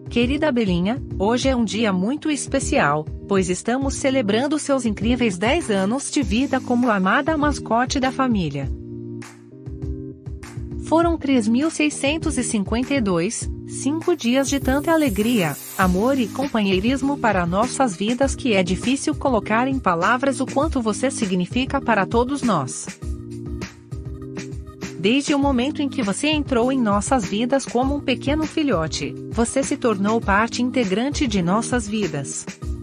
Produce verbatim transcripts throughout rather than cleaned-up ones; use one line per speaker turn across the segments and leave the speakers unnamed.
Querida Belinha, hoje é um dia muito especial, pois estamos celebrando seus incríveis dez anos de vida como amada mascote da família. Foram três mil seiscentos e cinquenta e dois, cinco dias de tanta alegria, amor e companheirismo para nossas vidas que é difícil colocar em palavras o quanto você significa para todos nós. Desde o momento em que você entrou em nossas vidas como um pequeno filhote, você se tornou parte integrante de nossas vidas.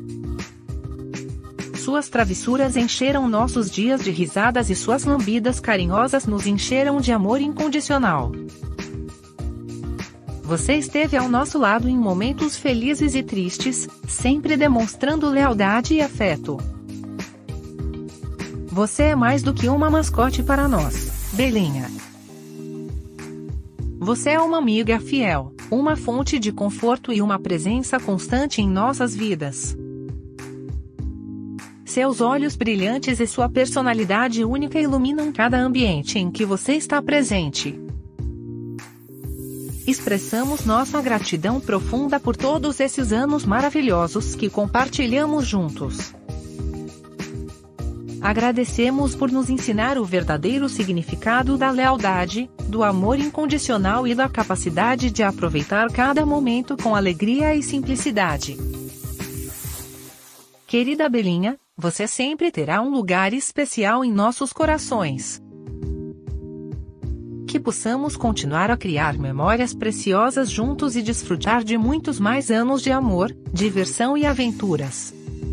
Suas travessuras encheram nossos dias de risadas e suas lambidas carinhosas nos encheram de amor incondicional. Você esteve ao nosso lado em momentos felizes e tristes, sempre demonstrando lealdade e afeto. Você é mais do que uma mascote para nós, Belinha. Você é uma amiga fiel, uma fonte de conforto e uma presença constante em nossas vidas. Seus olhos brilhantes e sua personalidade única iluminam cada ambiente em que você está presente. Expressamos nossa gratidão profunda por todos esses anos maravilhosos que compartilhamos juntos. Agradecemos por nos ensinar o verdadeiro significado da lealdade, do amor incondicional e da capacidade de aproveitar cada momento com alegria e simplicidade. Querida Belinha, você sempre terá um lugar especial em nossos corações. Que possamos continuar a criar memórias preciosas juntos e desfrutar de muitos mais anos de amor, diversão e aventuras.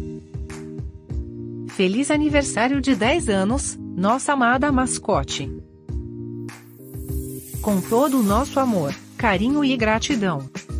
Feliz aniversário de dez anos, nossa amada mascote. Com todo o nosso amor, carinho e gratidão.